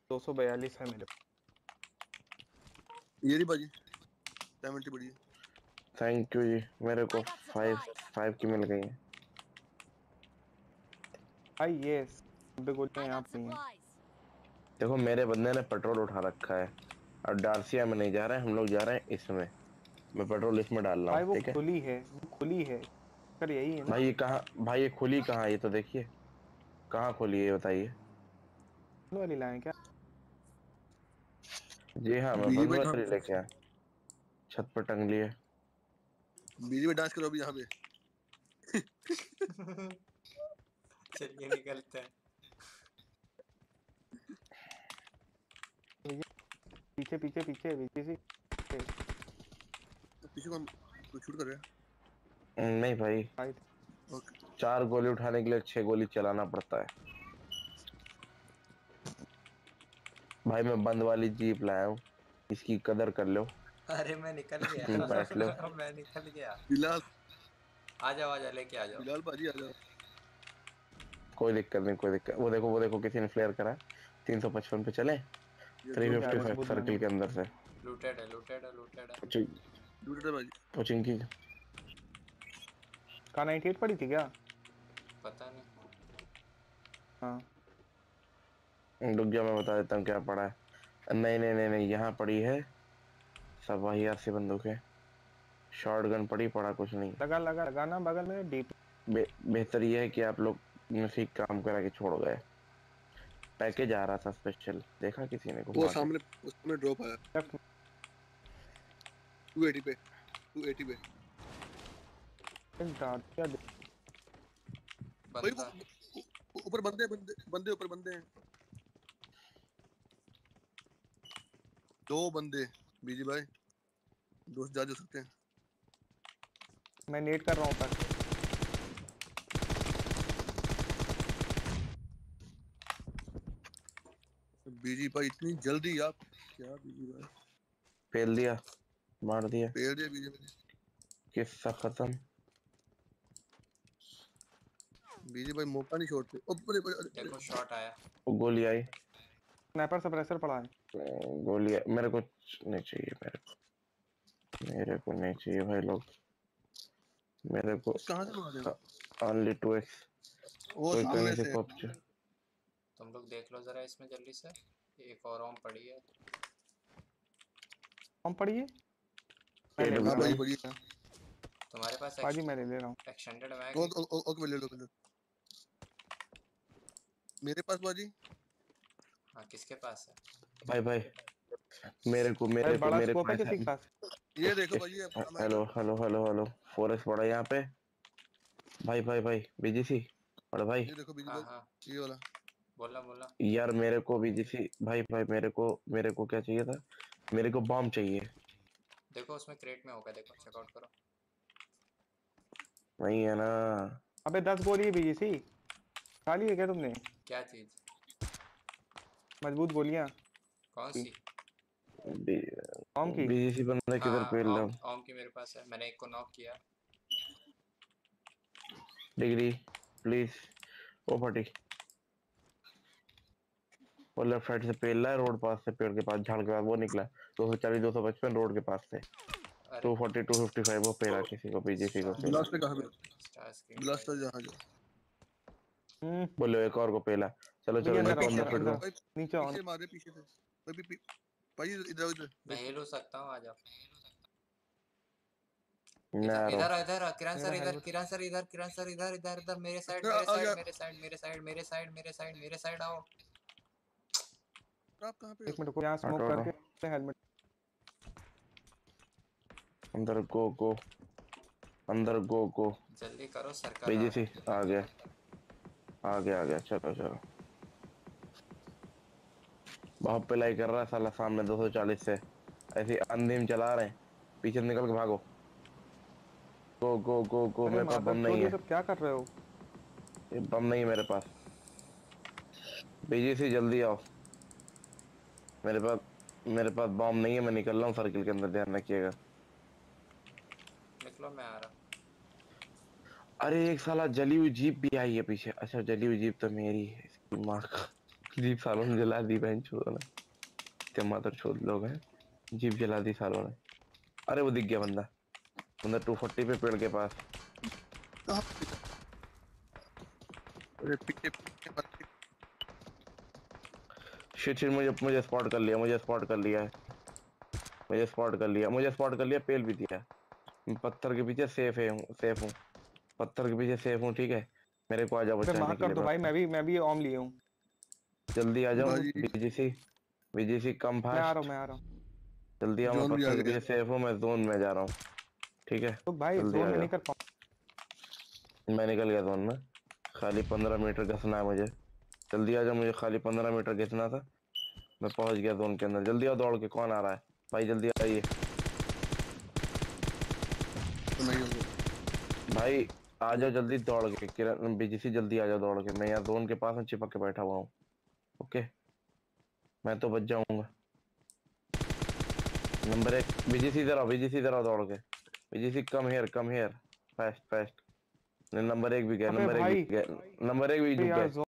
242 है मेरे। ये रही बाजी 70 बड़ी है। थैंक यू जी, मेरे को 5 की मिल गई है। भाई ये गोलियां यहाँ पे हैं। देखो मेरे बंदे ने पेट्रोल उठा रखा है, अब डार्सिया में नहीं जा रहे हैं हम लोग, जा रहे हैं इसमें। मैं पेट्रोल इसमें डाल रहा भाई हूँ, वो ठीक है खुली है, वो खुली है सर, यही है ना। भाई। ये कहाँ भाई, ये खुली कहाँ है? ये तो देखिए कहाँ खुली है, ये बताइए। वाली लाए क्या? जी हाँ, मैं बीजी बंद भाई कहाँ वाली पे? लेके आया, छत पर टंग लिए। बीजी में डांस करो अभी यहाँ पे। चलिए निकलते हैं। पीछे पीछे पीछे पीछे से। तो पीछे कौन कोई शूट कर रहा नहीं भाई, भाई 4 गोली उठाने के लिए 6 गोली चलाना पड़ता है। भाई मैं बंद वाली जीप लाया हूँ, इसकी कदर कर लो। अरे मैं निकल बैठ लो। गया। मैं निकल गया। बिलाल? आ जाओ लेके आ जाओ। बिलाल बाजी आ जाओ। कोई दिक्कत नहीं, कोई दिक्कत। वो देखो किसी ने फ्लेयर करा। 355 पे चले, ये ड्रॉप क्या 355 मजबूत सर्किल के अंदर से। लूटेड है। लूटेड है बाजी। कोचिंग की का 98 पड़ी थी क्या? पता नहीं। हाँ रुक जा, मैं बता देता हूँ क्या पड़ा है। नहीं नहीं नहीं नहीं, यहाँ पड़ी है सब वाहियात सी बंदूकें। शॉर्ट गन पड़ा कुछ नहीं। लगाना बगल में डीप। बेहतर ये है कि आप लोग ठीक काम करा के छोड़ गए। पैकेज आ रहा था स्पेशल, देखा किसी ने वो घुमा के। सामने ड्रॉप आया लेफ्ट 280 पे 280 पे। में डाल क्या भाई वो बंदा ऊपर बंदे ऊपर बंदे हैं। 2 बंदे बीजी भाई, दोस्त जा सकते हैं। मैं नेट कर रहा हूँ पर। बीजी भाई इतनी जल्दी आप क्या बीजी भाई? फेल दिया, मार दिया, पेड़ दिया बीजी भाई। किस्सा खत्म। बीजी भाई मौका नहीं छोड़ते। देखो शॉट आया। वो गोली आई। स्नाइपर सप्रेसर पड़ा है। गोली मेरे को नहीं चाहिए, मेरे को नहीं चाहिए भाई लोग, मेरे को कहाँ से मार रहे हो? Only 2x। वो कोई कहीं सामने से से। पहुंच। तुम लोग देख लो जरा इसमें जल्दी से। एक और ओम पड़ी है। कौन पड़ी है? मैं ले हाँ रहा भाई हूँ बढ़िया। तुम्हारे पास बाजी, मैं ले रहा हूँ। एक्सटेंडेड मैग है? ओके ले लो। मेरे पास बाजी। हाँ किसके पास है? भाई भाई, मेरे को भाई मेरे को बड़ा मेरे स्कोप है पास है। किसी के पास? ये देखो भाई ये मैं hello hello hello hello, forest पड़ा यहाँ पे। भाई भाई भाई, बीजीसी बड़ा भाई। ये देखो बीजी हाँ भाई, हाँ ये वाला। बोला। यार मेरे को बीजीसी भाई भाई, मेरे को क्या चाहिए था, मेरे को बॉम्ब चाहिए। देखो उसमें क्रेट में होगा, देखो चेकआउट करो। वही है ना। अबे 10 गोली है बीजीसी। खाली है क्या तुमने? क्या चीज? मजबूत गोलियां कौन की सी? कौन की? बीजीसी बंदा किधर हाँ पेल रहा ओम हूँ। ओम की मेरे पास है, मैंने एक को नॉक किया। Degree please. ओ फटी, वो लेफ्ट साइड से पेल रहा है, रोड पास से, पेड़ के पास झाड़ के पास वो निकला। 240 255 रोड के पास से। अरे 240 255 वो पेला किसी को, बीजेसी को पेला। गिलास पे कहाँ पे? स्टार स्क्रीन गिलास भाई। पे जहाँ जा। बोलो एक और को पेला। चलो अभी चलो, अंदर नीचे आओ, अंदर अंदर फिट लो। अंदर भाई नीचे आओ। पीछे मारे पीछे से। भाई इधर इधर मैं हेल हो सकता हूँ, आ जाओ। मैं आ इधर रहा हूँ। इधर इधर किरण मेरा सर इधर, हेलमेट किरण सर इधर, किरण सर इधर इधर इधर मेरे साइड इधर मेरे आ साइड गया। मेरे साइड मेरे साइड मेरे साइड मेरे साइड मेरे साइड आओ। आप कहाँ पे हो? एक मिनट को यहाँ हटो स्मोक हटो, करके हेलमेट। अंदर गो अंदर गो। जल्दी करो सर्कल आ बीजेसी रहा है। आ गया आ गया, चलो चलो। बहुत पिलाई कर रहा है साला, सामने 240 से ऐसे अंधेम चला रहे हैं। पीछे निकल के भागो। गो, अरे मेरे पास बम मादर चोद, नहीं ये है। सब क्या कर रहे हो? ये बम नहीं है मेरे पास। बीजेसी जल्दी आओ, मेरे पास बम नहीं है। मैं निकल रहा हूँ सर्किल के अंदर, ध्यान रखिएगा। निकलो मैं आ रहा। अरे एक साला जली हुई जीप भी आई है पीछे। अच्छा जली हुई जीप तो मेरी है, इसकी माँ का। जीप सालों ने जला दी बहन चोदों ने, क्या मातर चोद लोग हैं। जीप जला दी सालों ने। अरे वो दिख गया बंदा, बंदा 240 पे पेड़ के पास। कहाँ पे? अरे पीछे पीछे मत। शिट मुझे मुझे स्पॉट कर लिया, मुझे स्पॉट कर लिया है, मुझे स्पॉट कर लिया, मुझे स्पॉट कर लिया, पेल भी दिया। मैं पत्थर के पीछे सेफ है, सेफ हूँ, पत्थर के पीछे सेफ हूँ, ठीक है। मेरे को आ जाओ अरे बचाने मार्क के कर लिए दो भाई, बस। मैं भी ओम लिए हूँ। जल्दी आ जाओ। भाई बीजीसी, बीजीसी कम मैं आ रहा हूँ, फास्ट। मैं आ रहा हूँ। जल्दी आओ, मैं जोन भी आ पत्थर के गया। पीछे सेफ हूँ, मैं जोन में जा रहा हूँ, ठीक है। तो भाई जल्दी जोन आ में जाओ। नहीं कर पाऊँ। मैं निकल गया जोन में, खाली 15 मीटर घसना है मुझे। जल्दी आ जाओ, मुझे खाली 15 मीटर घिसना था, मैं पहुंच गया जोन के अंदर। जल्दी आओ दौड़ के, कौन आ रहा है भाई, जल्दी आइए तो नहीं होगा। भाई, आ जाओ जल्दी दौड़ के। किरण बीजीसी जल्दी आ जाओ दौड़ के, मैं यहाँ जोन के पास में चिपक के बैठा हुआ हूँ, ओके। मैं तो बच जाऊंगा। नंबर 1 बीजीसी इधर आओ, बीजीसी इधर आओ दौड़ के। BGC come here, come here, fast fast. Number 1 भी गया, अबे नंबर 1 भी भाई गया, नंबर 1 भी झुक यार गए।